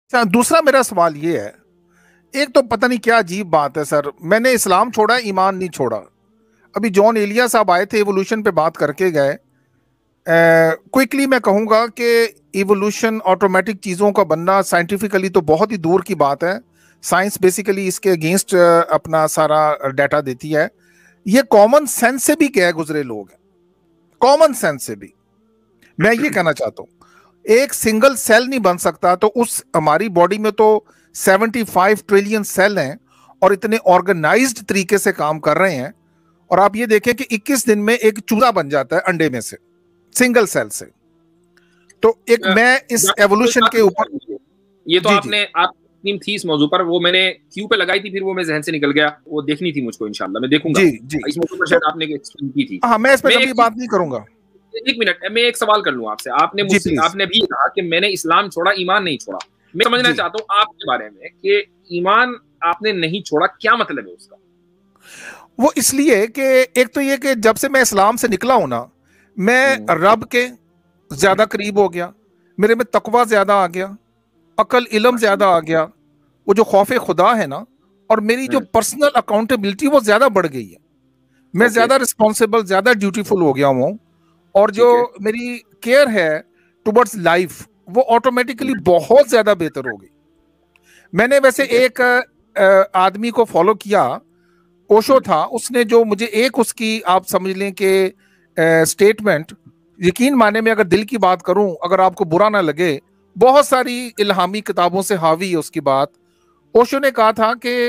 अच्छा, दूसरा मेरा सवाल ये है, एक तो पता नहीं क्या अजीब बात है सर, मैंने इस्लाम छोड़ा, ईमान नहीं छोड़ा। अभी जॉन एलिया साहब आए थे, इवोल्यूशन पे बात करके गए। क्विकली मैं कहूंगा कि इवोल्यूशन, ऑटोमेटिक चीज़ों का बनना साइंटिफिकली तो बहुत ही दूर की बात है। साइंस बेसिकली इसके अगेंस्ट अपना सारा डाटा देती है। ये कॉमन सेंस से भी गए गुजरे लोग हैं, कॉमन सेंस से भी। मैं ये कहना चाहता हूँ, एक सिंगल सेल नहीं बन सकता, तो उस हमारी बॉडी में तो 75 ट्रिलियन सेल हैं और इतने ऑर्गेनाइज्ड तरीके से काम कर रहे हैं। और आप ये देखें कि 21 दिन में एक चूजा बन जाता है अंडे में से, सिंगल सेल से। तो एक मैं इस एवोल्यूशन के ऊपर, ये तो आपने आप थी इस मौजू पर, वो मैंने क्यू पे लगाई थी, फिर वो मेरे जहन से निकल गया, वो देखनी थी मुझको। इंशाल्लाह मैं देखूंगा। जी जी, इस मौजू पर शायद आपने एक्सप्लेन की थी। हाँ, मैं इस पर कभी बात नहीं करूंगा। एक मिनट, मैं एक सवाल कर लूं आपसे। आपने मुझसे, आपने भी कहा कि मैंने इस्लाम छोड़ा, ईमान नहीं छोड़ा। मैं समझना चाहता हूं आपके बारे में कि ईमान आपने नहीं छोड़ा, क्या मतलब है उसका? वो इसलिए कि एक तो ये कि जब से मैं इस्लाम से निकला हूं ना, मैं रब के ज्यादा करीब हो गया, मेरे में तकवा ज्यादा आ गया, अकल इल्म ज्यादा आ गया, वो जो खौफ खुदा है ना, और मेरी जो पर्सनल अकाउंटेबिलिटी वो ज्यादा बढ़ गई है। मैं ज्यादा रिस्पॉन्सिबल, ज्यादा ड्यूटीफुल हो गया हूँ, और जो मेरी केयर है टुवर्ड्स लाइफ वो ऑटोमेटिकली बहुत ज्यादा बेहतर हो गई। मैंने वैसे एक आदमी को फॉलो किया, ओशो था, उसने जो मुझे एक उसकी आप समझ लें कि स्टेटमेंट, यकीन माने में अगर दिल की बात करूं, अगर आपको बुरा ना लगे, बहुत सारी इल्हामी किताबों से हावी है उसकी बात। ओशो ने कहा था कि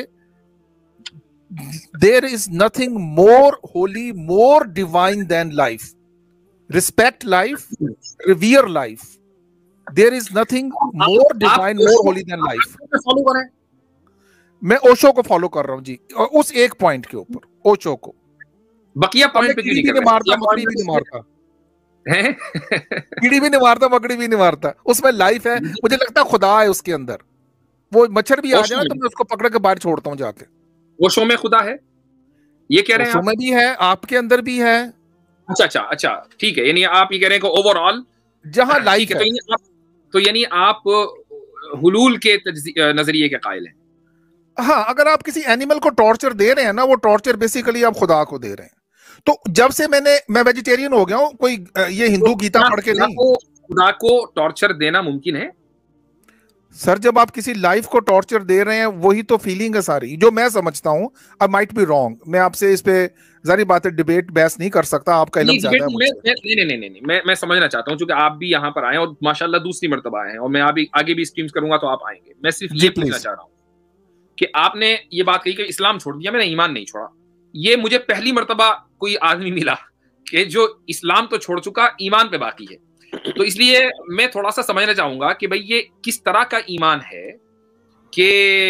there is nothing more holy, more divine than life. Respect life, revere life. There is nothing more divine, more holy than life. Follow कर रहे हैं? मैं ओशो को फॉलो कर रहा हूँ जी, और उस एक पॉइंट के ऊपर, ओशो को। बकिया पॉइंट पे क्यों नहीं कर रहे? मारता, मकड़ी भी नहीं मारता, कीड़ी भी नहीं मारता, मकड़ी भी नहीं मारता। उसमें लाइफ है, मुझे लगता है खुदा है उसके अंदर। वो मच्छर भी आ जाए तो मैं उसको पकड़ के बाहर छोड़ता हूँ जाके। ओशो में खुदा है, ये कह रहे हैं? ओशो में भी है, आपके अंदर भी है। अच्छा, ठीक है। यानी आप ये कह रहे हैं कि ओवरऑल जहां लाइफ है, तो यानी आप हुलूल के नजरिए के कायल हैं। हाँ, अगर आप किसी एनिमल को टॉर्चर दे रहे हैं ना, वो टॉर्चर बेसिकली आप खुदा को दे रहे हैं। तो जब से मैं वेजिटेरियन हो गया हूँ, कोई ये हिंदू गीता पढ़ के नहीं। खुदा को टॉर्चर देना मुमकिन है सर? जब आप किसी लाइफ को टॉर्चर दे रहे हैं, वही तो फीलिंग है सारी, जो मैं समझता हूँ। आई माइट बी रॉन्ग, मैं आपसे इस पे जारी बात है, डिबेट बहस नहीं कर सकता, आपका इल्म ज्यादा है मुझसे। नहीं, मैं समझना चाहता हूँ, क्योंकि आप भी यहाँ पर आए और माशाल्लाह दूसरी मर्तबा आए हैं, और मैं आगे भी स्ट्रीम्स करूंगा तो आप आएंगे। मैं सिर्फ ये पूछना चाह रहा हूँ कि आपने ये बात कही कि इस्लाम छोड़ दिया, मैंने ईमान नहीं छोड़ा। ये मुझे पहली मर्तबा कोई आदमी मिला कि जो इस्लाम तो छोड़ चुका, ईमान पे बाकी है। तो इसलिए मैं थोड़ा सा समझना चाहूंगा कि भाई ये किस तरह का ईमान है कि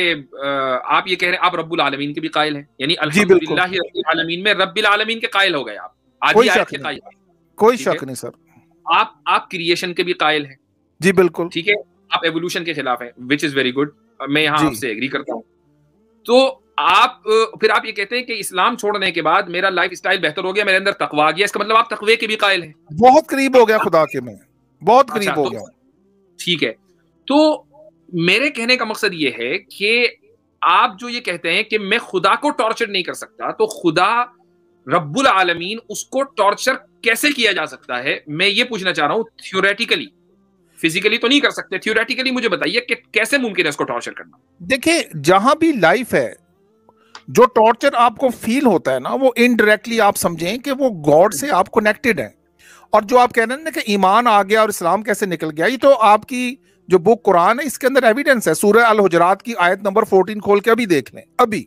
आप ये कह रहे हैं आप रब्बुल आलमीन के भी कायल हैं, यानी अल्हम्दुलिल्लाह रब्बिल आलमीन में रब्बिल आलमीन के कायल हो गए आप, आधी आयत के कायल। कोई शक नहीं सर। आप क्रिएशन के भी कायल हैं। जी बिल्कुल, ठीक है। आप एवोल्यूशन के खिलाफ हैं, विच इज वेरी गुड, मैं यहाँ आपसे एग्री करता हूँ। तो आप फिर आप ये कहते हैं कि इस्लाम छोड़ने के बाद मेरा लाइफ स्टाइल बेहतर हो गया, मेरे अंदर तकवा आ गया, इसका मतलब आप तकवे के भी कायल हैं। बहुत करीब हो गया खुदा के, मैं बहुत करीब हो गया। ठीक है, तो मेरे कहने का मकसद ये है कि आप जो ये कहते हैं कि मैं खुदा को टॉर्चर नहीं कर सकता, तो खुदा रब्बुल आलमीन, उसको टॉर्चर कैसे किया जा सकता है? मैं ये पूछना चाह रहा हूं। थ्योरेटिकली, फिजिकली तो नहीं कर सकते, थ्योरेटिकली मुझे बताइए कि कैसे मुमकिन है उसको टॉर्चर करना? देखिए, जहां भी लाइफ है, जो टॉर्चर आपको फील होता है ना, वो इनडायरेक्टली आप समझें कि वो गॉड से आप कनेक्टेड हैं। और जो आप कह रहे हैं ना कि ईमान आ गया और इस्लाम कैसे निकल गया, ये तो आपकी जो बुक कुरान है, इसके अंदर एविडेंस है। सूरह अल हुजरात की आयत नंबर 14 खोल के अभी देख लें, अभी।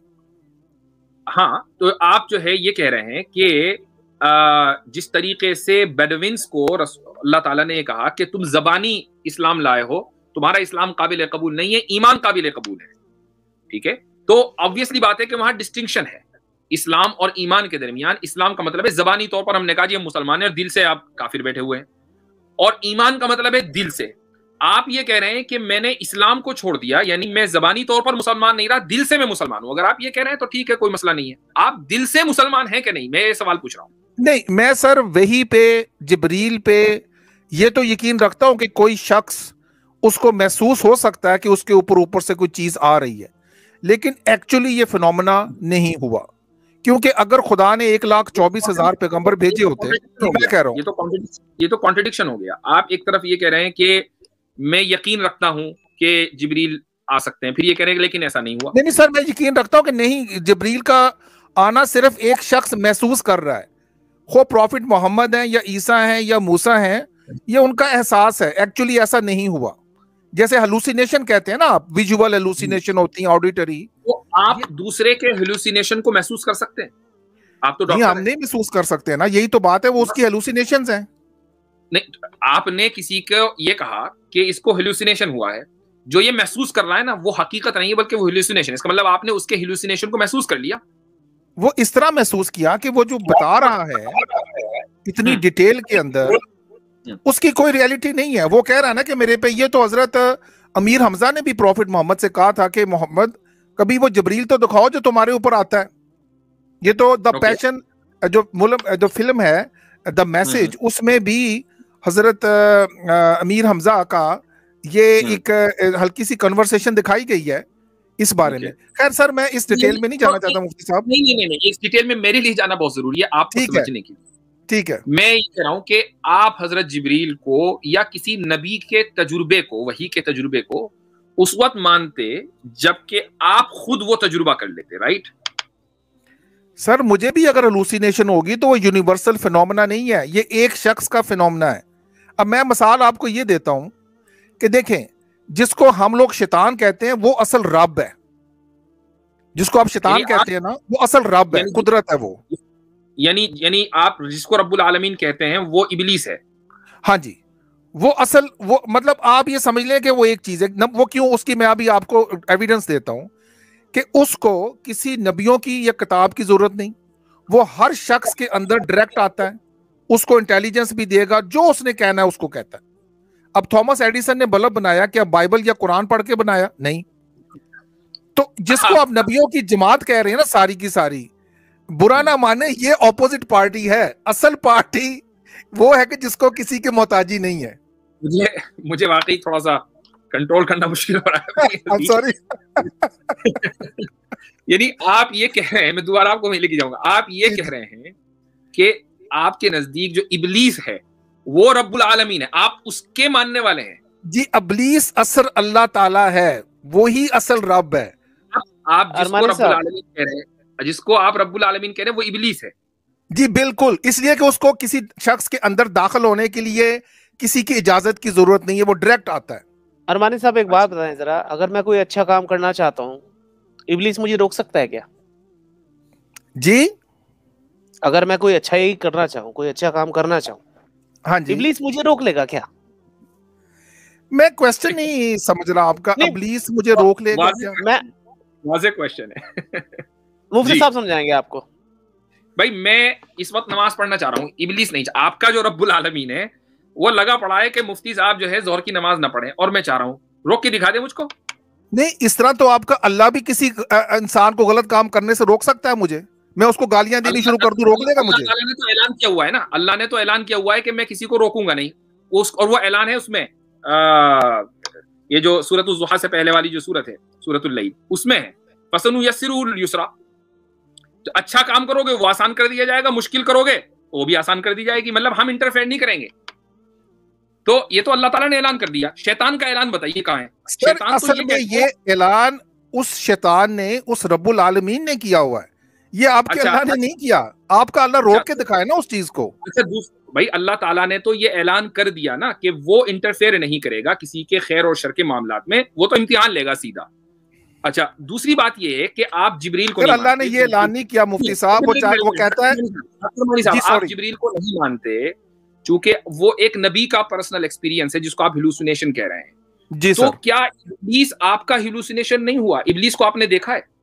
हाँ, तो आप जो है ये कह रहे हैं कि जिस तरीके से बेडविन्स को अल्लाह ताला ने कहा कि तुम जबानी इस्लाम लाए हो, तुम्हारा इस्लाम काबिल कबूल नहीं है, ईमान काबिल कबूल है। ठीक है, तो ऑब्वियसली बात है कि वहां डिस्टिंक्शन है इस्लाम और ईमान के दरमियान। इस्लाम का मतलब है जबानी तौर पर हमने कहा जी हम मुसलमान हैं, और दिल से आप काफिर बैठे हुए हैं। और ईमान का मतलब है दिल से। आप ये कह रहे हैं कि मैंने इस्लाम को छोड़ दिया, यानी मैं जबानी तौर पर मुसलमान नहीं रहा, दिल से मैं मुसलमान हूं। अगर आप ये कह रहे हैं तो ठीक है, कोई मसला नहीं है। आप दिल से मुसलमान हैं कि नहीं, मैं ये सवाल पूछ रहा हूं। नहीं, मैं सर वही पे, जिब्रील पे ये तो यकीन रखता हूं कि कोई शख्स उसको महसूस हो सकता है कि उसके ऊपर ऊपर से कोई चीज आ रही है, लेकिन एक्चुअली ये फिनोमेना नहीं हुआ। क्योंकि अगर खुदा ने 1,24,000 पैगंबर भेजे होते, मैं कह रहा हूं, ये तो कॉन्ट्रडिक्शन हो गया। आप एक तरफ ये कह रहे हैं कि मैं यकीन रखता हूं कि जिब्रील आ सकते हैं, फिर ये कह रहे हैं लेकिन ऐसा नहीं हुआ। नहीं सर, मैं यकीन रखता हूं कि नहीं, जिब्रील का आना सिर्फ एक शख्स महसूस कर रहा है, खो प्रॉफिट मोहम्मद हैं या ईसा हैं या मूसा हैं, ये उनका एहसास है। एक्चुअली ऐसा नहीं हुआ। जैसे हेलुसिनेशन कहते हैं ना आप, विजुअल हेलुसिनेशन होती है, ऑडिटरी। तो आप दूसरे के हेलुसिनेशन को महसूस कर सकते हैं? आप तो नहीं, हम नहीं महसूस कर सकते ना, यही तो बात है, वो उसकी हेलुसिनेशंस हैं। नहीं, आपने किसी को ये कहा कि इसको हेलुसिनेशन हुआ है, जो ये महसूस कर रहा है ना वो हकीकत नहीं है बल्कि वो हेलुसिनेशन। इसका मतलब आपने उसके हेलुसिनेशन को महसूस कर लिया। वो इस तरह महसूस किया कि वो जो बता रहा है इतनी डिटेल के अंदर, उसकी कोई रियलिटी नहीं है। वो कह रहा है ना कि मेरे पे, ये तो हजरत अमीर हमजा ने भी प्रॉफिट मोहम्मद से कहा था कि मोहम्मद कभी वो जबरील तो दिखाओ जो तुम्हारे ऊपर आता है। ये तो द पैशन जो फिल्म है द मैसेज, उसमें भी हजरत अमीर हमजा का ये एक हल्की सी कन्वर्सेशन दिखाई गई है इस बारे में। खैर सर, मैं इस डिटेल में नहीं जाना चाहता मुफ्ती साहब। नहीं, इस डिटेल में मेरे लिए जाना बहुत जरूरी है आपको समझने की। ठीक है, मैं ये कह रहा हूं कि आप हजरत जिब्रील को या किसी नबी के तजुर्बे को, वही के तजुर्बे को उस वक्त मानते जबकि आप खुद वो तजुर्बा कर लेते, राइट? सर, मुझे भी अगर हेलुसिनेशन होगी तो वो यूनिवर्सल फिनोमेना नहीं है, ये एक शख्स का फिनोमेना है। अब मैं मिसाल आपको ये देता हूं कि देखें, जिसको हम लोग शैतान कहते हैं वो असल रब है। जिसको आप शैतान कहते हैं ना, वो असल रब है, कुदरत है वो। यानी आप जिसको रब्बुल आलमीन कहते हैं वो इबलीस है। हाँ जी, वो असल, वो मतलब आप ये समझ लें कि वो एक चीज है। वो क्यों, उसकी मैं अभी आपको एविडेंस देता हूं कि उसको किसी नबियों की या किताब की जरूरत नहीं, वो हर शख्स के अंदर डायरेक्ट आता है, उसको इंटेलिजेंस भी देगा, जो उसने कहना है उसको कहता है। अब थॉमस एडिसन ने बल्ब बनाया, क्या बाइबल या कुरान पढ़ के बनाया? नहीं। तो जिसको आप नबियों की जमात कह रहे हैं ना, सारी की सारी, बुरा ना माने, ये ऑपोजिट पार्टी है। असल पार्टी वो है कि जिसको किसी की मोहताजी नहीं है। मुझे वाकई थोड़ा सा कंट्रोल करना मुश्किल हो रहा है। सॉरी। यानी आप ये कह रहे हैं, मैं दोबारा आपको वहीं लेके जाऊंगा, आप ये कह रहे हैं कि आपके नजदीक जो इबलीस है वो रब्बुल आलमीन है, आप उसके मानने वाले हैं? जी, इबलीस असल अल्लाह ताला है, वो ही असल रब है। आप जिसको रब्बुल आलमीन कह रहे हैं, जिसको आप रब्बुल आलमीन कह रहे हैं, वो इबलीस है। जी बिल्कुल, इसलिए कि उसको किसी शख्स के अंदर दाखिल होने के लिए किसी की इजाजत की जरूरत नहीं है, वो डायरेक्ट आता है। अरमानी साहब, एक बात बताएं जरा, अगर मैं कोई अच्छा काम करना चाहता हूँ, इबलीस मुझे रोक सकता है क्या? जी, अगर मैं कोई अच्छा ही करना चाहूँ, कोई अच्छा काम करना चाहूँ, हाँ जी, इबलीस मुझे रोक लेगा क्या? मैं क्वेश्चन नहीं समझ रहा आपका। इबलीस मुझे रोक लेगा क्या? मैं वाज़ेह क्वेश्चन है। मुफ्ती साहब समझाएंगे आपको। भाई, मैं इस वक्त नमाज पढ़ना चाह रहा हूँ, इबलीस नहीं, आपका जो रब्बुल आलमीन है वो लगा पड़ा है कि मुफ्ती साहब जो है जोहर की नमाज ना पढ़े, और मैं चाह रहा हूँ रोक के दिखा दे मुझको। नहीं, इस तरह तो आपका अल्लाह भी किसी इंसान को गलत काम करने से रोक सकता है मुझे। मैं उसको गालियां देनी शुरू कर दूं, रोक देगा मुझे? अल्लाह ने तो ऐलान किया हुआ है ना, अल्लाह ने तो ऐलान किया हुआ है कि मैं किसी को रोकूंगा नहीं। और वो ऐलान है उसमें, ये जो सूरतुल ज़ुहा से पहले वाली जो सूरत है, सूरतुल लैल, उसमें है फसनु यस्सिरुल युसरा। तो अच्छा काम करोगे वो आसान कर दिया जाएगा, मुश्किल करोगे वो भी आसान कर दी जाएगी। मतलब हम इंटरफेयर नहीं करेंगे। तो ये तो अल्लाह ताला ने ऐलान कर दिया। शैतान का ऐलान बताइए कहाँ है? शैतान असल तो में ये ऐलान उस शैतान ने, उस रब्बुल आलमीन ने किया हुआ है, ये आपके अल्लाह ने नहीं किया। आपका अल्लाह रोक के दिखाए ना उस चीज को। अच्छा, भाई अल्लाह ताला ने तो ये ऐलान कर दिया ना कि वो इंटरफेयर नहीं करेगा किसी के खैर और शर के मामलात में, वो तो इम्तिहान लेगा सीधा। अच्छा, दूसरी बात ये है कि आप जिब्रील को अल्लाह ने ये ऐलान नहीं किया मुफ्ती साहब, वो कहता है आप जिब्रील को नहीं मानते चूंकि वो एक नबी का पर्सनल एक्सपीरियंस है जिसको आप हिलुसिनेशन कह रहे हैं। जी तो सर, क्या इब्लीस आपका हिलुसिनेशन नहीं हुआ? इब्लीस को आपने देखा है?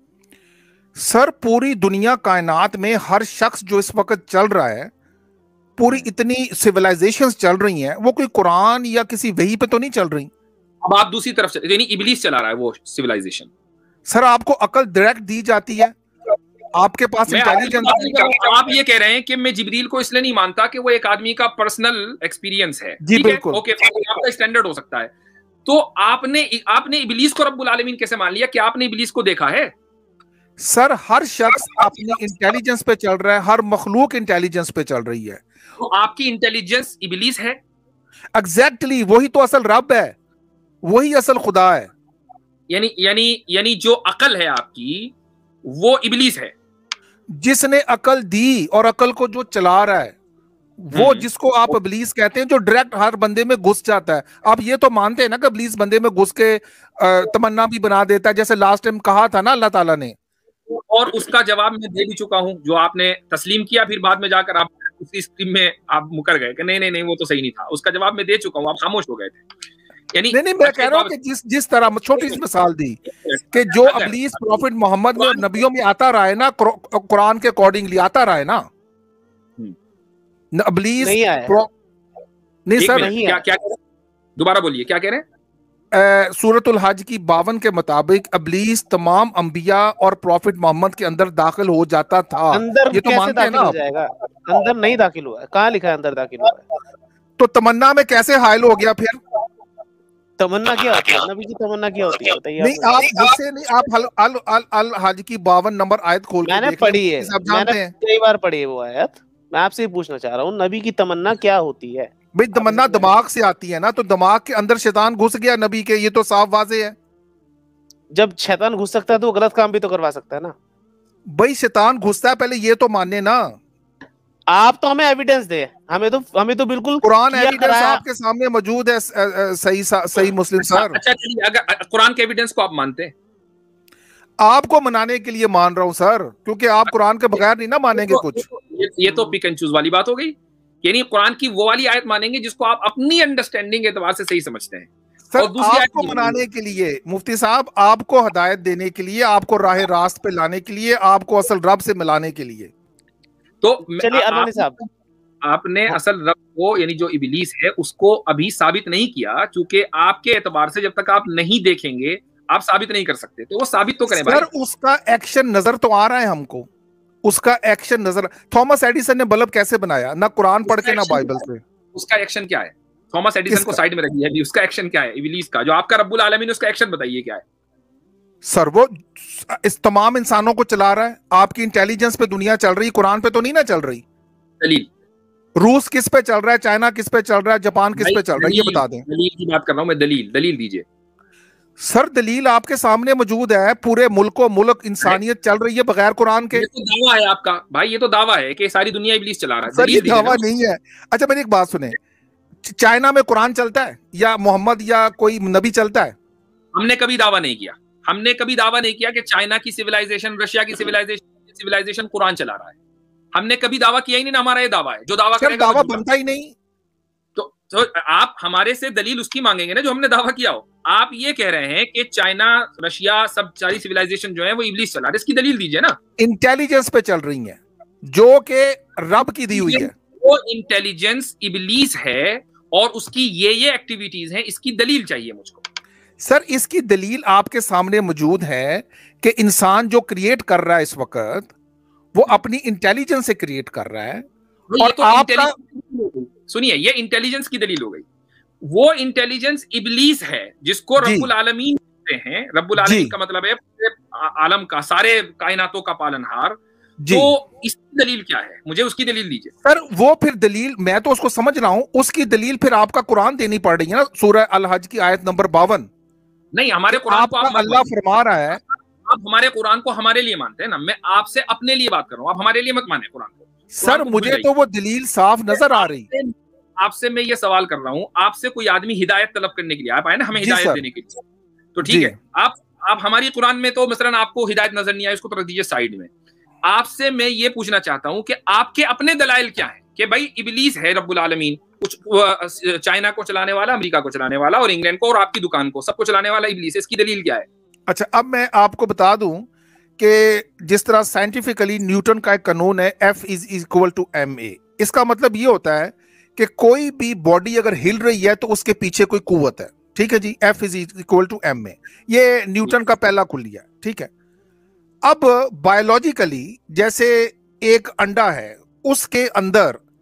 सर, पूरी दुनिया कायनात में हर शख्स जो इस वक्त चल रहा है, पूरी इतनी सिविलाइजेशंस चल रही हैं, वो कोई कुरान या किसी वही पे तो नहीं चल रही। अब आप दूसरी तरफ यानी इब्लीस चला रहा है वो सिविलाइजेशन। सर, आपको अकल डायरेक्ट दी जाती है, आपके पास इंटेलिजेंस। आप ये कह रहे हैं कि मैं जिब्रील को इसलिए नहीं मानता कि वो एक आदमी का पर्सनल एक्सपीरियंस है। जी बिल्कुल, ओके, आपका स्टैंडर्ड हो सकता है। तो आपने इबलीस को रब्बुल आलमीन कैसे मान लिया? क्या आपने इबलीस को देखा है? सर हर शख्स अपनी इंटेलिजेंस पे चल रहा है, हर मखलूक इंटेलिजेंस पे चल रही है। तो आपकी इंटेलिजेंस इबलीस है? एग्जैक्टली, वही तो असल रब है, वही असल खुदा है। यानी जो अकल है आपकी वो इबलीस है। जिसने अकल दी और अकल को जो चला रहा है वो जिसको आप इब्लीस कहते हैं, जो डायरेक्ट हर बंदे में घुस जाता है। आप ये तो मानते हैं ना कि इब्लीस बंदे में घुस के तमन्ना भी बना देता है, जैसे लास्ट टाइम कहा था ना अल्लाह ताला ने। और उसका जवाब मैं दे भी चुका हूं, जो आपने तस्लीम किया, फिर बाद में जाकर आप उसी स्ट्रीम में आप मुकर गए कि नहीं नहीं नहीं वो तो सही नहीं था। उसका जवाब मैं दे चुका हूं, आप खामोश हो गए थे। यानी नहीं, मैं कह रहा हूं कि जिस तरह छोटी सी मिसाल दी कि जो इब्लीस प्रॉफिट मोहम्मद में और नबियों में आता रहा है ना, कुरान के अकॉर्डिंगली आता रहा है ना, इब्लीस नहीं सर, नहीं क्या दोबारा बोलिए, क्या कह रहे हैं? सूरतुल हज की 52 के मुताबिक इब्लीस तमाम अंबिया और प्रॉफिट मोहम्मद के अंदर दाखिल हो जाता था। अंदर ये तो कैसे मानते हैं दाखिल ना? हो जाएगा? अंदर नहीं दाखिल हुआ है। कहाँ लिखा है अंदर दाखिल हुआ है? तो तमन्ना में कैसे हायल हो गया फिर? तमन्ना क्या होती है? नबी की तमन्ना क्या होती है बताइए? नहीं, आप मुझसे नहीं, आप अल हज की 52 नंबर आयत खोल के मैंने देख पढ़ी है, मैंने कई बार पढ़ी है वो आयत। मैं आपसे ही पूछना चाह रहा हूँ, नबी की तमन्ना क्या होती है? भाई तमन्ना दिमाग से आती है ना, तो दिमाग के अंदर शैतान घुस गया नबी के, ये तो साफ वाजे है। जब शैतान घुस सकता है तो वो गलत काम भी तो करवा सकता है ना। भाई शैतान घुसता है, पहले ये तो माने ना। आप तो हमें एविडेंस दे, हमें तो बिल्कुल कुरान एविडेंस आपके सामने मौजूद है। सही मुस्लिम सर। अच्छा चलिए, अगर कुरान के एविडेंस को आप मानते हैं, आपको मनाने के लिए मान रहा हूं सर, क्योंकि आप कुरान के बगैर नहीं ना मानेंगे कुछ। ये तो पिक एंड चूज वाली बात हो गई। यानी कुरान की वो वाली आयत मानेंगे जिसको आप अपनी अंडरस्टैंडिंग एतबार से सही समझते हैं। सर और दूसरी आपको मनाने के लिए, मुफ्ती साहब, आपको हदायत देने के लिए, आपको राह रास्त पे लाने के लिए, आपको असल रब से मिलाने के लिए। तो चलिए अरमानी साहब, आपने असल रब को, यानी जो इबलीस है, उसको अभी साबित नहीं किया, क्योंकि आपके एतबार से जब तक आप नहीं देखेंगे आप साबित नहीं कर सकते। तो वो साबित तो करें सर भाई। उसका एक्शन नजर तो आ रहा है हमको, उसका एक्शन नजर। थॉमस एडिसन ने बल्ब कैसे बनाया? ना कुरान पढ़ के ना बाइबल से। उसका एक्शन क्या है? थॉमस एडिसन को साइड में रखिए, अभी उसका एक्शन क्या है इबलीस का? जो आपका रब्बुल आलमीन, उसका एक्शन बताइए क्या है? सर वो इस तमाम इंसानों को चला रहा है। आपकी इंटेलिजेंस पे दुनिया चल रही, कुरान पे तो नहीं ना चल रही। दलील? रूस किस पे चल रहा है, चाइना किस पे चल रहा है, जापान किस पे चल रहा है, ये बता दें। दलील की बात कर रहा हूं मैं, दलील दीजिए। सर दलील आपके सामने मौजूद है। पूरे मुल्क इंसानियत चल रही है बगैर कुरान के। ये तो दावा है आपका भाई, ये तो दावा है कि सारी दुनिया इब्लीस चला रहा है। सर ये दावा नहीं है। अच्छा मेरी एक बात सुने, चाइना में कुरान चलता है या मोहम्मद या कोई नबी चलता है? हमने कभी दावा नहीं किया, हमने कभी दावा नहीं किया कि चाइना की सिविलाइजेशन, रशिया की सिविलाइजेशन कुरान चला रहा है। हमने कभी दावा किया ही नहीं ना, हमारा ये दावा है। जो दावा करेगा दावा बनता ही नहीं। तो आप हमारे से दलील उसकी मांगेंगे ना जो हमने दावा किया हो। आप ये कह रहे हैं कि चाइना, रशिया, सब सारी सिविलाइजेशन जो है वो इब्लीस चला रहा है, इसकी दलील दीजिए ना। इंटेलिजेंस पे चल रही है जो कि रब की दी हुई है। वो इंटेलिजेंस इब्लीस है और उसकी ये एक्टिविटीज हैं, इसकी दलील चाहिए मुझको। सर इसकी दलील आपके सामने मौजूद है कि इंसान जो क्रिएट कर रहा है इस वक्त, वो अपनी इंटेलिजेंस से क्रिएट कर रहा है। और तो आपका सुनिए, ये इंटेलिजेंस की दलील हो गई। वो इंटेलिजेंस इब्लीस है जिसको रब्बुल आलमीन कहते हैं। रब्बुल आलमीन का मतलब है आलम का, सारे कायनातों का पालनहार। तो इसकी दलील क्या है? मुझे उसकी दलील दीजिए। सर वो फिर दलील, मैं तो उसको समझ रहा हूं, उसकी दलील फिर आपका कुरान देनी पड़ रही है ना। सूरह अल हज की आयत नंबर 52। नहीं, हमारे कुरान को आप अल्लाह फरमा रहा है, आप हमारे कुरान को हमारे लिए मानते हैं ना। मैं आपसे अपने लिए बात कर रहा हूं, आप हमारे लिए मत माने कुरान को। सर मुझे तो वो दलील साफ नजर आ रही। आपसे मैं ये सवाल कर रहा हूं, आपसे कोई आदमी हिदायत तलब करने के लिए आप आए ना, हमें हिदायत देने के लिए, तो ठीक है। आप हमारी कुरान में तो मसलन आपको हिदायत नजर नहीं आई, उसको तो रख दीजिए साइड में। आपसे मैं ये पूछना चाहता हूं कि आपके अपने दलाइल क्या है कि भाई इब्लीस है रब्बुल आलमीन, कुछ चाइना को चलाने वाला, अमेरिका को चलाने वाला, और इंग्लैंड को और आपकी दुकान को, सबको चलाने वाला इब्लीस है। इसकी दलील क्या है? अच्छा अब मैं आपको बता दूं कि जिस तरह साइंटिफिकली न्यूटन का एक कानून है, F=ma। इसका मतलब ये होता है कि कोई भी बॉडी अगर हिल रही है तो उसके पीछे कोई कुव्वत है। ठीक है जी, F=ma। ये न्यूटन का पहला कुल्लिया, ठीक है। अब बायोलॉजिकली जैसे एक अंडा है, उसके अंदर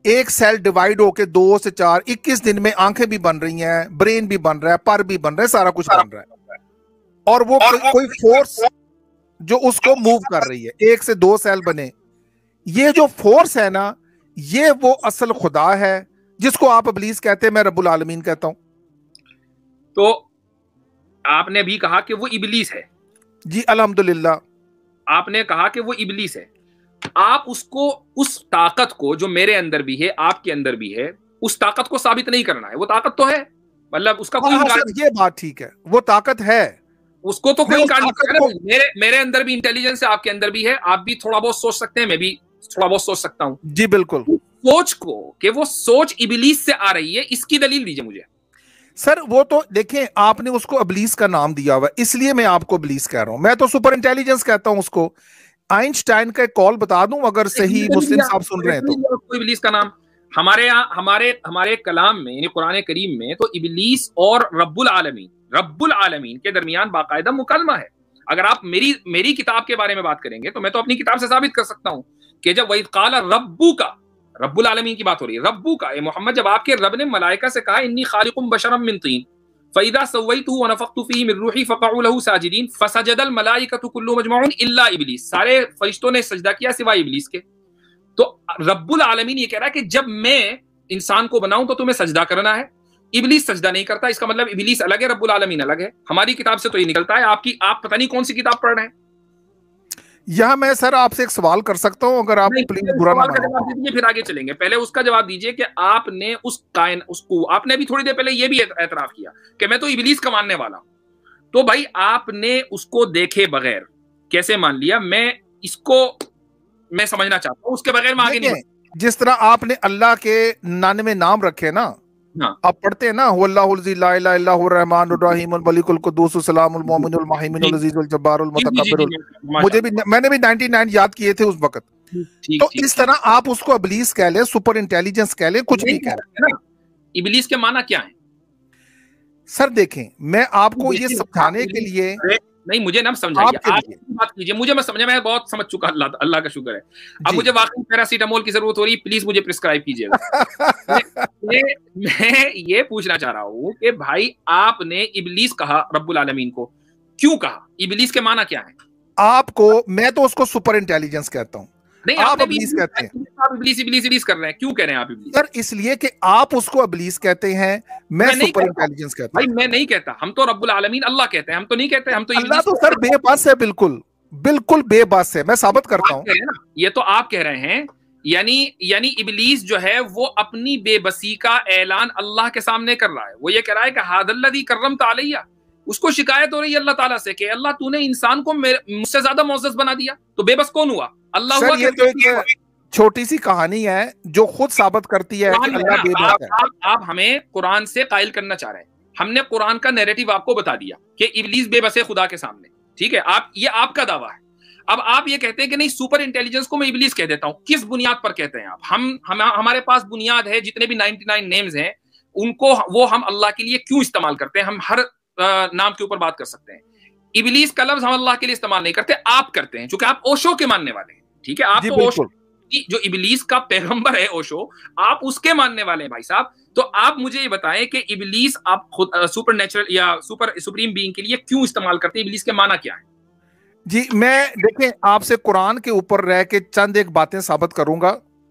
एक सेल डिवाइड होके 2 से 4, 21 दिन में आंखें भी बन रही हैं, ब्रेन भी बन रहा है, पर भी बन रहा है, सारा कुछ बन रहा है, और वो कोई फोर्स जो उसको मूव कर रही है, 1 से 2 सेल बने, ये जो फोर्स है ना, ये वो असल खुदा है जिसको आप इब्लीस कहते हैं, मैं रब्बुल आलमीन कहता हूं। तो आपने भी कहा कि वो इब्लीस है। जी अल्हम्दुलिल्लाह। आपने कहा कि वो इब्लीस है। आप उसको, उस ताकत को जो मेरे अंदर भी है, आपके अंदर भी है, उस ताकत को साबित नहीं करना है। वो ताकत तो है, मतलब उसका कोई ये बात ठीक है, वो ताकत है, उसको तो कोई इनकार नहीं है। मेरे अंदर भी इंटेलिजेंस है, आपके अंदर भी है, आप भी थोड़ा बहुत सोच सकते हैं, मैं भी थोड़ा बहुत सोच सकता हूं। जी बिल्कुल। सोच को कि वो सोच इब्लीस से आ रही है, इसकी दलील दीजिए मुझे। सर वो तो देखें, आपने उसको इब्लीस का नाम दिया हुआ, इसलिए मैं आपको इब्लीस कह रहा हूं, मैं तो सुपर इंटेलिजेंस कहता हूं उसको। आइंस्टाइन का कॉल बता दूं अगर सही मुस्लिम साहब सुन रहे हैं तो। इब्लीस का नाम हमारे यहाँ, हमारे कलाम में यानी कुरान करीम में तो इब्लीस और रब्बुल आलमीन के दरमियान बाकायदा मुकलमा है। अगर आप मेरी किताब के बारे में बात करेंगे तो मैं तो अपनी किताब से साबित कर सकता हूं कि जब वही काला रब्बू का, रब्बुल आलमीन की बात हो रही है, रब्बू का, ए मोहम्मद, जब आपके रब ने मलाइका से कहा इन्नी खालिकुम बशरम मिन तीन फइदा सवैतुहु व नफख्तु फीहि मिन रूही फक़अू लहू साजिदीन फसजदल मलाइकतु कुल्लु मजमऊन इल्ला इब्लीस, सारे फरिश्तों ने सजदा किया सिवाय इब्लीस के। तो रब्बुल आलमीन ये कह रहा है कि जब मैं इंसान को बनाऊं तो तुम्हें सजदा करना है, इब्लीस सजदा नहीं करता, इसका मतलब इब्लीस अलग है, रब्बुल आलमीन अलग है। हमारी किताब से तो ये निकलता है, आप पता नहीं कौन सी किताब पढ़ रहे हैं। यहां मैं सर आपसे एक सवाल कर सकता हूं, अगर आप प्लीज बुरा ना मानो। जवाब दीजिए, फिर आगे चलेंगे। पहले उसका जवाब दीजिए कि आपने उसको आपने अभी थोड़ी देर पहले ये भी एतराफ किया कि मैं तो इब्लीस का मानने वाला हूं। तो भाई आपने उसको देखे बगैर कैसे मान लिया? मैं समझना चाहता हूं, उसके बगैर मैं आगे नहीं। जिस तरह आपने अल्लाह के 99 नाम रखे ना, आप पढ़ते हैं ना, वल्लाहुल ला इलाहा इल्ला हुर रहमानुर रहीमुल मलिकुल कुद्दूस सलामुल मोमिनुल मुहैमिनुल अजीजुल जब्बारुल मुतकब्बिरुल, मैंने भी 99 याद किए थे उस वक्त। तो इस तरह आप उसको इब्लीस कह ले, सुपर इंटेलिजेंस कह ले, कुछ भी कह ले। इब्लीस के माना क्या है? सर देखें, मैं आपको ये समझाने के लिए नहीं, मुझे ना समझाइए, आप बात कीजिए, मुझे मैं समझा, मैं बहुत समझ चुका, अल्लाह का शुक्र है। अब मुझे वाकई पैरासीटामोल की जरूरत हो रही है, प्लीज मुझे प्रिस्क्राइब कीजिएगा। मैं ये पूछना चाह रहा हूँ कि भाई आपने इब्लीस कहा रब्बुल आलमीन को, क्यों कहा? इब्लीस के माना क्या है? आपको, मैं तो उसको सुपर इंटेलिजेंस कहता हूँ, नहीं आप इब्लीस कहते हैं। आप इब्लीस कर रहे हैं, क्यों कह रहे हैं आप इब्लीस? सर इसलिए कि आप उसको इब्लीस कहते हैं, मैं सुपर इंटेलिजेंस कहता हूं। भाई मैं नहीं कहता, हम तो रब्बुल आलमीन अल्लाह कहते हैं, हम तो नहीं कहते, हम तो अल्लाह तो सर बेबस है, बिल्कुल बेबस है, मैं साबित करता हूं। ये तो आप कह रहे हैं, यानी इब्लीस जो है वो अपनी बेबसी का ऐलान अल्लाह के सामने कर रहा है। वो ये कह रहा है कि हादल्लज़ी कर्रमत अलैया, उसको शिकायत हो रही है अल्लाह ताला से कि अल्लाह तूने इंसान को मुझसे ज्यादा मोअज़्ज़ज़ बना दिया। तो बेबस कौन हुआ? अल्लाह हुआ। ये तो एक छोटी सी कहानी है जो खुद साबित करती है कि अल्लाह बेबस है। आप हमें कुरान से कायल करना चाह रहे हैं। हमने कुरान का नैरेटिव आपको बता दिया कि इब्लीस बेबस है खुदा के सामने, ठीक है? ये आपका दावा है। अब आप ये कहते हैं कि नहीं, सुपर इंटेलिजेंस को मैं इब्लीस कह देता हूं। किस बुनियाद पर कहते हैं आप? हमारे पास बुनियाद है, जितने भी 99 नेम्स हैं उनको वो हम अल्लाह के लिए क्यों इस्तेमाल करते हैं? हम हर नाम के ऊपर बात कर सकते हैं। इब्लीस का लफ्ज हम अल्लाह के लिए इस्तेमाल नहीं करते, आप करते हैं, क्योंकि आप ओशो के मानने वाले हैं, ठीक है? आप तो ओशो, जो इब्लीस का पैगंबर है ओशो, आप उसके मानने वाले हैं भाई साहब। तो आप मुझे ये बताएं कि इब्लीस आप खुद सुपर नेचुरल या सुप्रीम बीइंग के लिए क्यों इस्तेमाल करते हैं? इब्लीस के माना क्या है? जी मैं देखें आपसे कुरान के ऊपर रह के चंद एक बातें साबित करूंगा।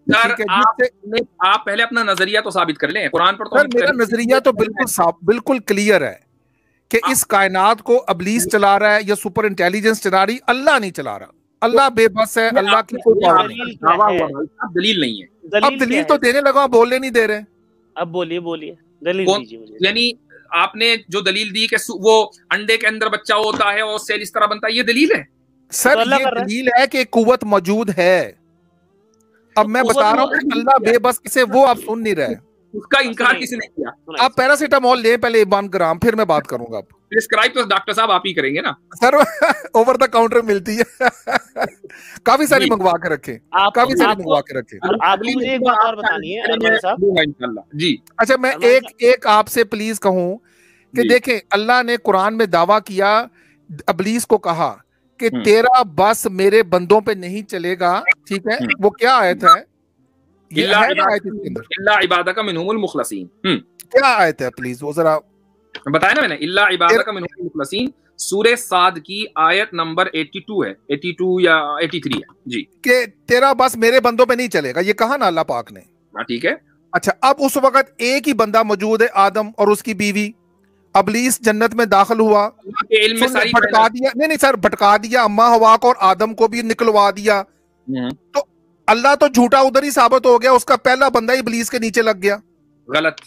आप पहले अपना नजरिया तो साबित कर लें कुरान पर। तो मेरा नजरिया तो बिल्कुल क्लियर है कि इस कायनात को इब्लीस चला रहा है या सुपर इंटेलिजेंस चला रही, अल्लाह नहीं चला रहा। अल्लाह बेबस है, अल्लाह की कोई पावर नहीं। दलील नहीं है। अब दलील तो देने लगा, बोलने नहीं दे रहे। अब बोलिए दलील दीजिए मुझे। यानी आपने जो दलील दी कि वो अंडे के अंदर बच्चा होता है और सेल इस तरह बनता है, ये दलील है? सर ये दलील है कि कुव्वत मौजूद है। अब मैं बता रहा हूँ अल्लाह बेबस किसे, वो आप सुन नहीं रहे। उसका इनकार किसी ने किया? आप पैरासीटामोल लें पहले 1 ग्राम, फिर मैं बात करूंगा। प्रिस्क्राइब तो डॉक्टर साहब आप ही करेंगे ना सर? ओवर द काउंटर मिलती है। काफी सारी मंगवा के रखे, काफी सारी मंगवा के रखे। आपको मुझे एक बात और बतानी है अरमान साहब जी। अच्छा मैं एक आपसे प्लीज कहूं कि देखें, अल्लाह ने कुरान में दावा किया, इब्लीस को कहा कि तेरा बस मेरे बंदों पे नहीं चलेगा, ठीक है? वो क्या आयत है? इल्ला इबादका मिनहुमुल मुखलसीन। क्या आयत है प्लीज वो जरा बताया ना मैंने, इल्ला इबादका मिनहुमुल मुखलसीन, सूरे साद की आयत नंबर 82 है, 82 या 83 है जी, कि तेरा बस मेरे बंदों पे नहीं चलेगा, ये कहा ना अल्लाह पाक ने। ठीक है। अच्छा, अब उस वक्त एक ही बंदा मौजूद है, आदम और उसकी बीवी। अबलीस जन्नत में दाखिल हुआ, भटका दिया, नहीं सर, भटका दिया अम्मा हवा को और आदम को भी निकलवा दिया। तो अल्लाह तो झूठा उधर ही साबित हो गया, उसका पहला बंदा इबलीस के नीचे लग गया। गलत।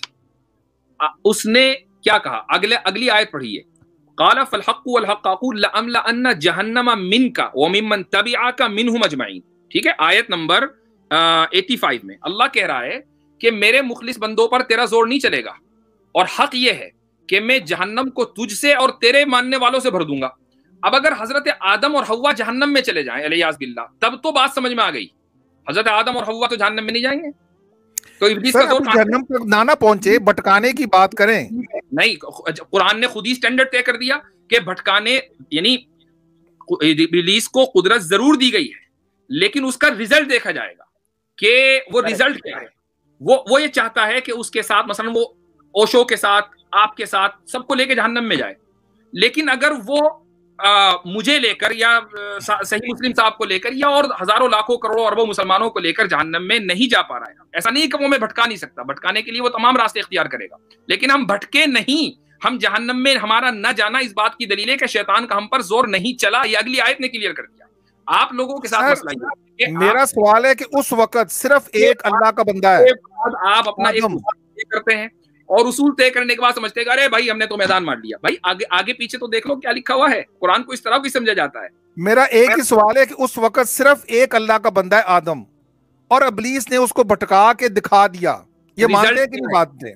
उसने क्या कहा, अगली आयत पढ़िए, क़ाला फल हक़्क़ु वल हक़्क़ु अक़ूलु लअमलअन्ना जहन्नम मिनका व मिम्मन तबिअका मिनहुम अजमईन। ठीक है, आयत नंबर 85 में अल्लाह कह रहा है कि मेरे मुखलिस बंदों पर तेरा जोर नहीं चलेगा, और हक ये है कि मैं जहन्नम को तुझसे और तेरे मानने वालों से भर दूंगा। अब अगर हजरत आदम और हव्वा जहन्नम में चले जाएं अलैहिस्सलाम बिल्लाह, तब तो बात समझ में आ गई। हजरत आदम और हव्वा तो जहन्नम में नहीं जाएंगे, तो इब्लीस का जोर जहन्नम तक ना पहुंचे, भटकाने की बात करें। नहीं, कुरान ने खुद ही स्टैंडर्ड तय कर दिया कि भटकाने, यानी इब्लीस को कुदरत जरूर दी गई है, लेकिन उसका रिजल्ट देखा जाएगा कि वो रिजल्ट क्या है। वो ये चाहता है कि उसके साथ मसलन वो ओशो के साथ, आपके साथ, सबको लेके जहन्नम में जाए, लेकिन अगर वो मुझे लेकर या सही मुस्लिम साहब को लेकर या और हजारों लाखों करोड़ों अरबों मुसलमानों को लेकर जहन्नम में नहीं जा पा रहा है, ऐसा नहीं कि वो मैं भटका नहीं सकता, भटकाने के लिए वो तमाम रास्ते इख्तियार करेगा, लेकिन हम भटके नहीं, हम जहन्नम में हमारा न जाना इस बात की दलील है कि शैतान का हम पर जोर नहीं चला। ये अगली आयत ने क्लियर कर दिया। आप लोगों के साथ मसला ये, मेरा सवाल है कि उस वक्त सिर्फ एक अल्लाह का बंदा है, आप अपना एक करते हैं और उसूल तय करने के बाद समझते हैं अरे भाई हमने तो मैदान मार लिया। भाई आगे पीछे तो देख लो क्या लिखा हुआ है, कुरान को इस तरह भी समझा जाता है। मेरा एक ही सवाल है कि उस वक्त सिर्फ एक अल्लाह का बंदा है आदम, और इब्लीस ने उसको भटका के दिखा दिया। ये मानते हैं कि नहीं मानते?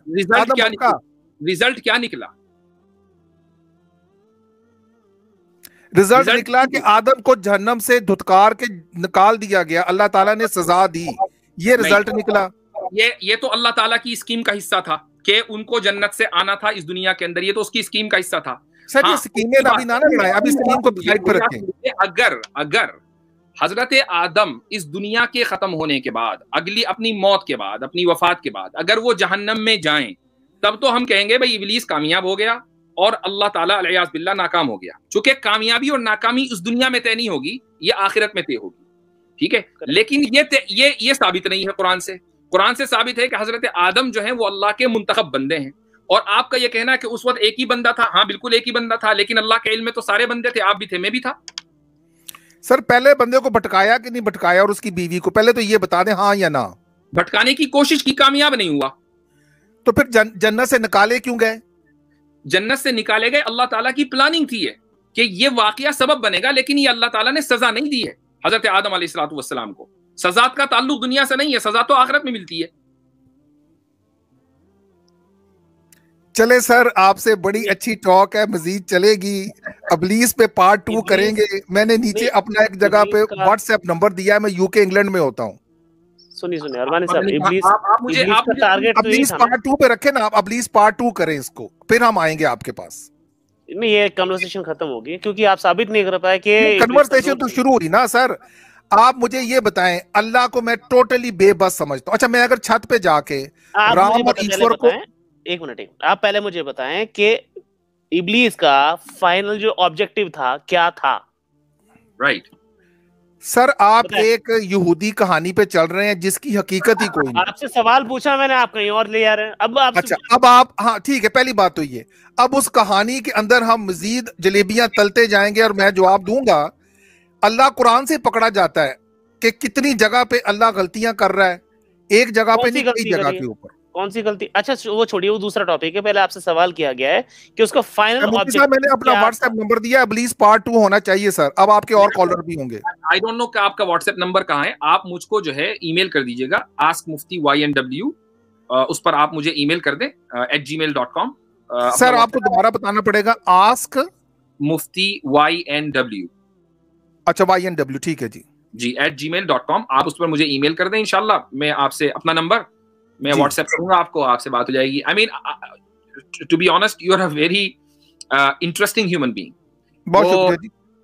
रिजल्ट क्या निकला? रिजल्ट निकला कि आदम को जहन्नम से धुतकार के निकाल दिया गया, अल्लाह ताला ने सजा दी। ये रिजल्ट निकला। ये तो अल्लाह ताला की स्कीम का हिस्सा था कि उनको जन्नत से आना था इस दुनिया के अंदर, ये तो उसकी स्कीम का हिस्सा था। सर ये स्कीमें अभी ना बनाए, अभी स्कीम को साइड पर रखें। अगर हजरत आदम इस दुनिया के खत्म होने के बाद, अगली अपनी मौत के बाद, अपनी वफात के बाद अगर वो जहन्नम में जाएं, तब तो हम कहेंगे भाई इब्लीस कामयाब हो गया और अल्लाह ताला अलैहि बिल्लाह नाकाम हो गया। चूंकि कामयाबी और नाकामी इस दुनिया में तय नहीं होगी, ये आखिरत में तय होगी। ठीक है, लेकिन ये साबित नहीं है कुरान से। कुरान से साबित है कि हजरत आदम जो है वो अल्लाह के मुंतखब बंदे हैं। और आपका ये कहना है कि उस वक्त एक ही बंदा था, हाँ बिल्कुल एक ही बंदा था, लेकिन अल्लाह के इल्म में तो सारे बंदे थे, आप भी थे, मैं भी था। सर पहले बंदे को भटकाया कि नहीं भटकाया, और उसकी बीवी को पहले तो ये बता दें, हाँ या ना। भटकाने की कोशिश की, कामयाब नहीं हुआ, तो फिर जन्नत से निकाले क्यों गए? जन्नत से निकाले गए, अल्लाह ताला की प्लानिंग थी है कि ये वाकया सबब बनेगा, लेकिन ये अल्लाह ताला ने सजा नहीं दी है हजरत आदम अलैहिस्सलातु वस्सलाम को। सजा का ताल्लुक दुनिया से नहीं है, सजा तो आखिरत में मिलती है। चले सर, आपसे बड़ी अच्छी टॉक है, मजीद चलेगी। इब्लीस पे पार्ट 2 करेंगे। मैंने नीचे अपना एक जगह पे व्हाट्सएप नंबर दिया है, मैं यूके इंग्लैंड में होता हूँ। सुनिए अरमानी साहब, इब्लीस का टारगेट तो इब्लीस पार्ट 2 पे रखे ना आप, इब्लीस पार्ट 2 करें इसको, फिर हम आएंगे आपके पास। नहीं, ये कन्वर्सेशन खत्म होगी क्योंकि आप साबित नहीं कर पाए कि कन्वर्सेशन तो शुरू हुई ना सर। आप मुझे ये बताएं, अल्लाह को मैं टोटली बेबस समझता हूँ। अच्छा, मैं अगर छत पे जाके राम और ईश्वर को, एक मिनट आप पहले मुझे बताएं कि इब्लीस का फाइनल जो ऑब्जेक्टिव था क्या था? राइट सर, आप एक यहूदी कहानी पे चल रहे हैं जिसकी हकीकत ही कोई नहीं। आपसे सवाल पूछा मैंने, आप कहीं और ले आ रहे हैं। अब आप अच्छा, अब आप, हाँ ठीक है, पहली बात तो ये, अब उस कहानी के अंदर हम मजीद जलेबियां तलते जाएंगे और मैं जवाब दूंगा। अल्लाह कुरान से पकड़ा जाता है कि कितनी जगह पे अल्लाह गलतियां कर रहा है, एक जगह पे नहीं, कई जगह के ऊपर। कौन सी गलती? अच्छा वो छोड़िए, वो दूसरा टॉपिक है। पहले आपसे सवाल किया गया है कि उसका फाइनल ऑब्जेक्टिव, मैंने अपना व्हाट्सएप नंबर दिया, इब्लीस पार्ट 2 होना चाहिए सर। अब आपके और कॉलर भी होंगे। आई डोंट नो कि आपका व्हाट्सएप नंबर कहाँ है। आप मुझको जो है ईमेल कर दीजिएगा, askmufti.ynw, उस पर आप मुझे ईमेल कर दें @gmail.com। सर आपको दोबारा बताना पड़ेगा, ask mufti.ynw। अच्छा, YNW, ठीक है जी @gmail.com। आप उस पर मुझे ईमेल कर दें, इंशाल्लाह मैं आपसे अपना नंबर मैं व्हाट्सएप करूंगा आपको, आपसे बात हो जाएगी। I mean to be honest, you are a very interesting human being. बहुत शुक्रिया जी।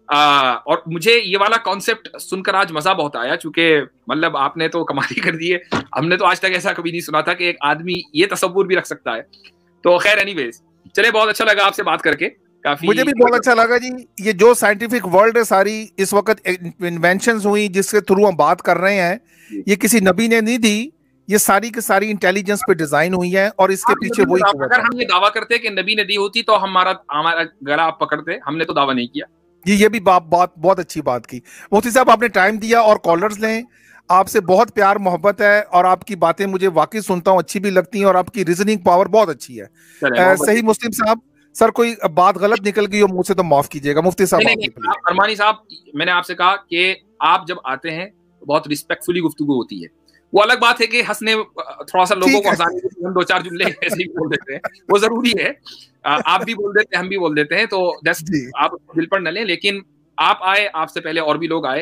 और मुझे ये वाला कॉन्सेप्ट सुनकर आज मजा बहुत आया, चूंकि मतलब आपने तो कमाल ही कर दी है। हमने तो आज तक ऐसा कभी नहीं सुना था कि एक आदमी ये तसव्वुर भी रख सकता है। तो खैर एनीवेज, चले, बहुत अच्छा लगा आपसे बात करके, काफी मुझे भी बहुत अच्छा लगा जी। ये जो साइंटिफिक वर्ल्ड है सारी इस वक्त इन्वेंशंस हुई जिसके थ्रू हम बात कर रहे हैं, ये किसी नबी ने नहीं दी, ये सारी की सारी इंटेलिजेंस पे डिजाइन हुई है और इसके पीछे वही अगर हम ये दावा करते कि नबी ने दी होती तो हमारा गला आप पकड़ते, हमने तो दावा नहीं किया। ये भी बात बहुत अच्छी बात की। मुफ्ती साहब आपने टाइम दिया, और कॉलर्स लें, आपसे बहुत प्यार मोहब्बत है और आपकी बातें मुझे वाकई सुनता हूँ अच्छी भी लगती हैं और आपकी रीजनिंग पावर बहुत अच्छी है। सही मुस्लिम साहब, सर कोई बात गलत निकल गई हो मुझसे तो माफ कीजिएगा। मुफ्ती साहब, अरमानी साहब, मैंने आपसे कहा कि आप जब आते हैं तो बहुत रिस्पेक्टफुली गुफ्तगू होती है। वो अलग बात है कि हंसने, थोड़ा सा लोगों को हंसाने के लिए हम 2-4 जुमले ऐसे ही बोल देते हैं, वो जरूरी है। आप भी बोल देते हैं, हम भी बोल देते हैं, तो आप दिल पर न लें। लेकिन आप आए, आपसे पहले और भी लोग आए,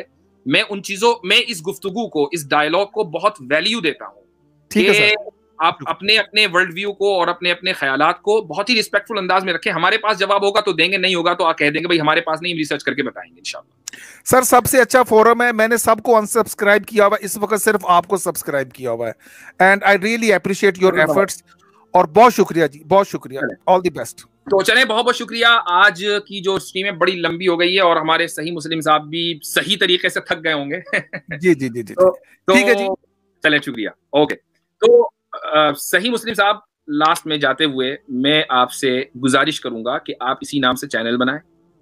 मैं इस गुफ्तगू को, इस डायलॉग को बहुत वैल्यू देता हूँ कि आप अपने अपने वर्ल्ड व्यू को और अपने अपने ख्यालात को बहुत ही रिस्पेक्टफुल अंदाज में रखें। हमारे पास जवाब होगा तो देंगे, नहीं होगा तो आप कह देंगे भाई हमारे पास नहीं, रिसर्च करके बताएंगे इंशाल्लाह। सर सबसे अच्छा फोरम है, मैंने सबको अनसब्सक्राइब किया हुआ है, इस वक्त सिर्फ आपको सब्सक्राइब किया हुआ है, and I really appreciate your efforts, और बहुत शुक्रिया जी, बहुत शुक्रिया, ऑल द बेस्ट। तो चले, बहुत बहुत शुक्रिया। आज की जो स्ट्रीम है बड़ी लंबी हो गई है और हमारे सही मुस्लिम साहब भी सही तरीके से थक गए होंगे। जी जी जी जी, ठीक है जी, चले, शुक्रिया, ओके। तो सही मुस्लिम साहब, लास्ट में जाते हुए मैं आपसे गुजारिश करूंगा कि आप इसी नाम से चैनल बनाएं,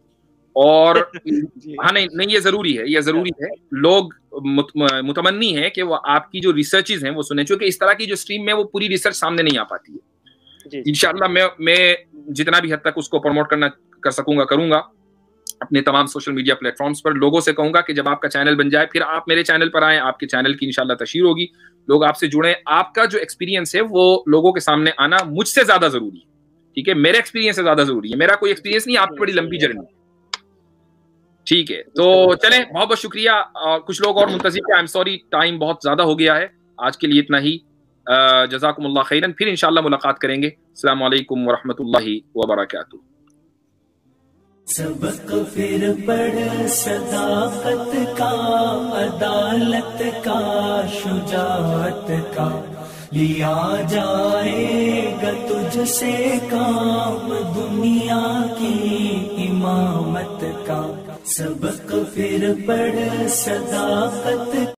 और हाँ नहीं ये जरूरी है, ये जरूरी है। लोग मुतमन्नी है कि वो आपकी जो रिसर्चेस हैं वो सुने, क्योंकि इस तरह की जो स्ट्रीम में वो पूरी रिसर्च सामने नहीं आ पाती है। इंशाल्लाह मैं जितना भी हद तक उसको प्रमोट कर सकूंगा करूंगा अपने तमाम सोशल मीडिया प्लेटफॉर्म्स पर। लोगों से कहूंगा कि जब आपका चैनल बन जाए फिर आप मेरे चैनल पर आएं, आपके चैनल की इंशाल्लाह तशहीर होगी, लोग आपसे जुड़े। आपका जो एक्सपीरियंस है वो लोगों के सामने आना मुझसे ज्यादा जरूरी है, ठीक है, मेरे एक्सपीरियंस से ज्यादा जरूरी है। मेरा कोई एक्सपीरियंस नहीं, आपकी बड़ी लंबी जर्नी, ठीक है। तो चले, बहुत बहुत शुक्रिया। कुछ लोग और मुंतज़िर थे, आई एम सॉरी, टाइम बहुत ज्यादा हो गया है। आज के लिए इतना ही, जज़ाकुमुल्लाह खैरन, फिर इंशाल्लाह मुलाकात करेंगे। अस्सलामु अलैकुम वरहमतुल्लाहि वबरकातुहू। सबक फिर पढ़ सदाकत का, अदालत का, शुजाअत का, लिया जाएगा तुझसे काम दुनिया की इमामत का। सबक फिर पढ़ सदाकत